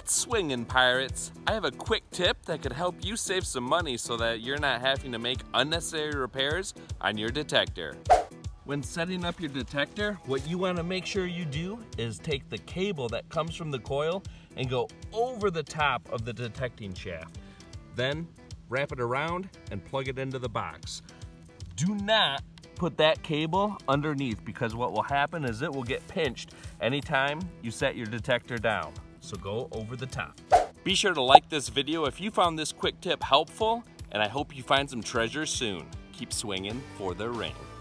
What's swingin', pirates? I have a quick tip that could help you save some money so that you're not having to make unnecessary repairs on your detector. When setting up your detector, what you want to make sure you do is take the cable that comes from the coil and go over the top of the detecting shaft. Then wrap it around and plug it into the box. Do not put that cable underneath, because what will happen is it will get pinched anytime you set your detector down. So go over the top. Be sure to like this video if you found this quick tip helpful, and I hope you find some treasure soon. Keep swinging for the ring.